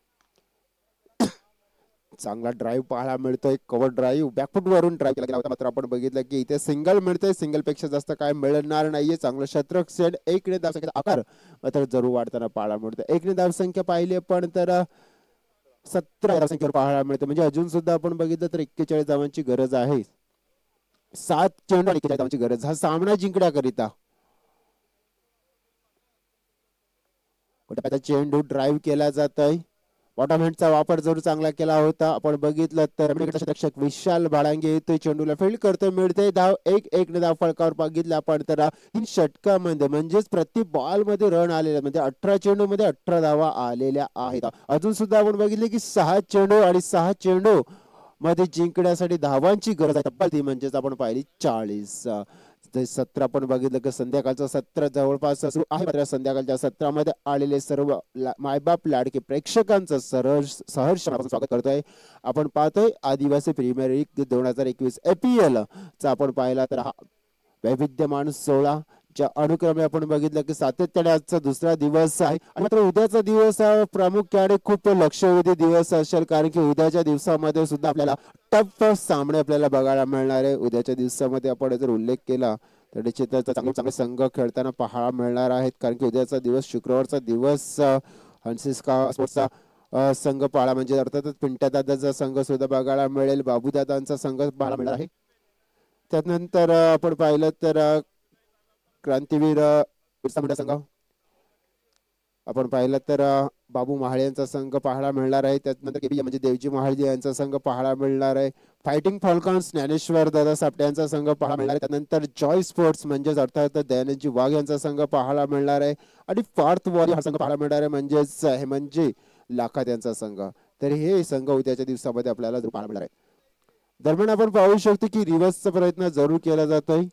चांगला ड्राईव्ह पाहायला मिळतोय. कव्हर ड्राईव्ह बॅकफुट वरून ड्राईव्ह केला गेला होता. मात्र आपण बघितलं की इथे सिंगल मिळतंय. सिंगल पेक्षा जास्त काय मिळणार नाहीये. चांगलं शतरक्षण एक ने धावसंख्येचा आकार मात्र जरूर वाढताना पाहायला मिळतोय. एक ने धावसंख्या पाहिली पण तर सतरा धावसंख्येवर पाहायला मिळते, म्हणजे अजून सुद्धा आपण बघितलं तर एक्केचाळीस धावांची गरज आहे. सात चेंडू आणि एक्केचाळीस धावांची गरज हा सामना जिंकण्याकरिता. चेंडू ड्राईव्ह केला जातोय. बॉटम हँडचा वापर जरूर चांगला केला होता. आपण बघितलं तर रक्षक विशाल भाडांगे येतोय चेंडूला फील्ड करतोय. मिळते धाव एक एक ने धाव फळकावर बघितलं आपण तर तीन षटकामध्ये म्हणजेच प्रति बॉल मध्ये रन आलेला म्हणजे अठरा चेंडू मध्ये अठरा धावा आलेल्या आहेत. अजून सुद्धा आपण बघितले की सहा चेंडू आणि सहा चेंडू मध्ये जिंकण्यासाठी धावांची गरज आहे तब्बल ती म्हणजेच आपण पाहिली चाळीस. सत्र आपण बघितलं की संध्याकाळचं सत्र जवळपास सुरू आहे. मात्र संध्याकाळच्या सत्रामध्ये आलेले सर्व मायबाप लाडके प्रेक्षकांचं सरळ सहर्ष स्वागत करतोय. आपण पाहतोय आदिवासी प्रीमियर लीग दोन हजार एकवीस एपीएल चा आपण पाहिला तर हा वैविध्यमान सोहळा च्या अनुक्रमे आपण बघितलं की सातत्याने आजचा दुसरा दिवस आहे. आणि मात्र उद्याचा दिवस हा प्रामुख्याने खूप लक्षवेधी दिवस असेल, कारण की उद्याच्या दिवसामध्ये सुद्धा आपल्याला टफ सामने आपल्याला बघायला मिळणार आहे. उद्याच्या दिवसामध्ये आपण जर उल्लेख केला तर निश्चितच चांगले चांगले संघ खेळताना पाहायला मिळणार आहेत, कारण की उद्याचा दिवस शुक्रवारचा दिवस हंसिस्का स्पोर्ट्सचा संघ पाहायला म्हणजे अर्थातच पिंट्या दादाचा संघ सुद्धा बघायला मिळेल. बाबू दादांचा संघ पाहायला मिळणार आहे. त्यानंतर आपण पाहिलं तर क्रांतीवीर बिरसा मुंडा संघ आपण पाहिलं तर बाबू महाळे यांचा संघ पाहायला मिळणार आहे. त्यानंतर केबी म्हणजे देवजी महाळजी यांचा संघ पाहायला मिळणार आहे. फायटिंग फॉल्कॉन्स ज्ञानेश्वर दादा सापटे यांचा संघ पाहायला मिळणार आहे. त्यानंतर जॉय स्पोर्ट्स म्हणजेच अर्थात दयानंदजी वाघ यांचा संघ पाहायला मिळणार आहे. आणि फोर्थ वॉरी हा संघ पाहायला मिळणार आहे म्हणजेच हेमंतजी लाखात यांचा संघ. तर हे संघ उद्याच्या दिवसामध्ये आपल्याला पाहायला मिळणार आहे. दरम्यान आपण पाहू शकतो की रिव्हर्सचा प्रयत्न जरूर केला जातोय.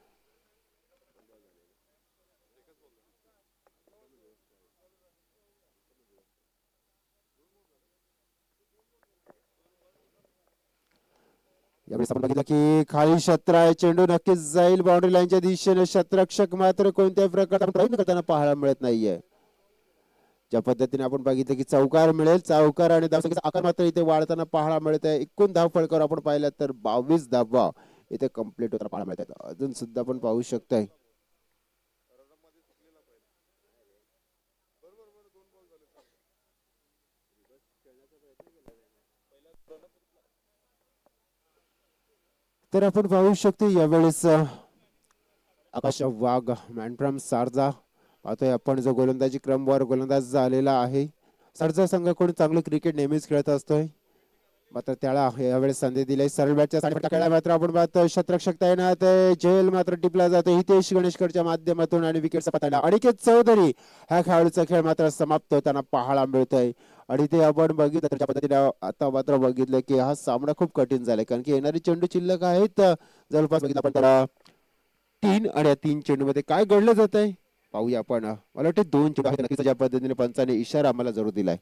यावेळी आपण बघितलं की खाली शत्र आहे, चेंडू नक्कीच जाईल बाउंड्री लाईनच्या दिशेने. शतरक्षक मात्र कोणत्याही प्रकारे प्रयत्न करताना पाहायला मिळत नाहीये. ज्या पद्धतीने आपण बघितलं की चौकार मिळेल, चौकार आणि धावसंख्येचा आकार मात्र इथे वाढताना पाहायला मिळत आहे. एकूण धाव फळकावर आपण पाहिलं तर बावीस धावा इथे कंप्लीट होताना पाहायला मिळत आहेत. अजून सुद्धा आपण पाहू शकतोय तर आपण पाहू शकतो यावेळेस आकाश वाघ मॅन फ्रॉम सारजा पाहतोय आपण जो गोलंदाजी क्रमवार गोलंदाज झालेला आहे. सारजा संघाकडून चांगलं क्रिकेट नेहमीच खेळत असतोय, मात्र त्याला यावेळेस संधी दिली. सरळ बॅटच्या साडीपट्टा खेळला मात्र आपण पाहतो शतरक्षक तैनात झेल मात्र टिपला जातो हितेश गणेशकरच्या माध्यमातून आणि विकेटचा पताडा. अनिकेत चौधरी ह्या खेळाडूचा खेळ मात्र समाप्त होताना पाहायला मिळतोय. आणि ते आपण बघितलं तर त्या पद्धतीने आता मात्र बघितलं की हा सामना खूप कठीण झालाय, कारण की येणारी चेंडू शिल्लक आहेत जवळपास बघितलं आपण त्याला तीन आणि या तीन चेंडू मध्ये काय घडलं जात आहे पाहूया आपण. मला वाटतं दोन चेंडू आहेत नक्कीच ज्या पद्धतीने पंचाने इशारा आम्हाला जरूर दिलाय.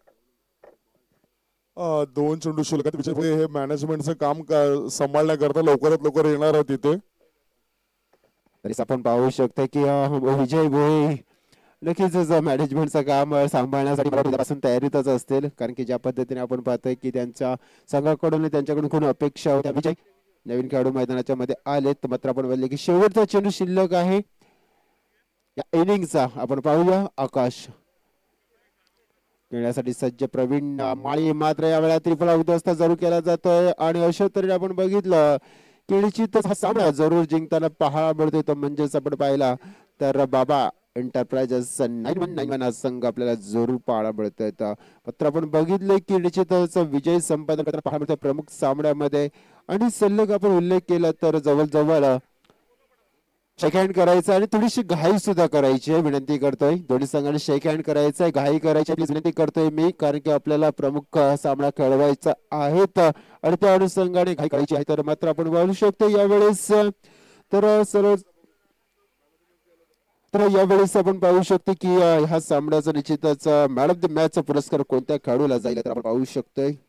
दोन चेंडू शिल्लक विषय हे मॅनेजमेंटचं काम सांभाळण्याकरता लवकरात लवकर येणार आहे तिथे. तरीच आपण पाहू शकतो की विजय भोई नक्कीच मॅनेजमेंटचं काम सांभाळण्यासाठी पासून तयारीतच असतील, कारण की ज्या पद्धतीने आपण पाहतोय की त्यांच्या संघाकडून त्यांच्याकडून खूप अपेक्षा होत्या. विजय नवीन खेळाडू मैदानाच्या मध्ये आलेत, मात्र आपण बोलले की शेवटचा चेंडू शिल्लक आहे या इनिंगचा. आपण पाहूया आकाश खेळण्यासाठी सज्ज प्रवीण माळी मात्र यावेळेला त्रिफला उद्ध्वस्त जरूर केला जातोय. आणि अशा तऱ्हेने आपण बघितलं की निश्चितच हा सामना जरूर जिंकताना पाहायला मिळतोय. तो म्हणजेच आपण पाहिला तर Baba enterprises nine one nine one हा संघ आपल्याला जरूर पाहायला मिळतोय. मात्र आपण बघितलंय की निश्चितच विजय संपादन करताना पाहायला मिळतोय प्रमुख सामन्यामध्ये. आणि सलग आपण उल्लेख केला तर जवळजवळ शेक हँड करायचं आणि थोडीशी घाई सुद्धा करायची आहे विनंती करतोय. दोन्ही संघाने शेक हँड करायचं आहे, घाई करायची प्लीज विनंती करतोय मी, कारण की आपल्याला प्रमुख सामना खेळवायचा आहे आणि त्या अनुषंगाने घाई करायची आहे. तर मात्र आपण बोलू शकतो यावेळेस तर सर्व तर यावेळेस आपण पाहू शकतो की ह्या सामन्याचा निश्चितच मॅन ऑफ द मॅच चा पुरस्कार कोणत्या खेळाडूला जाईल तर आपण पाहू शकतोय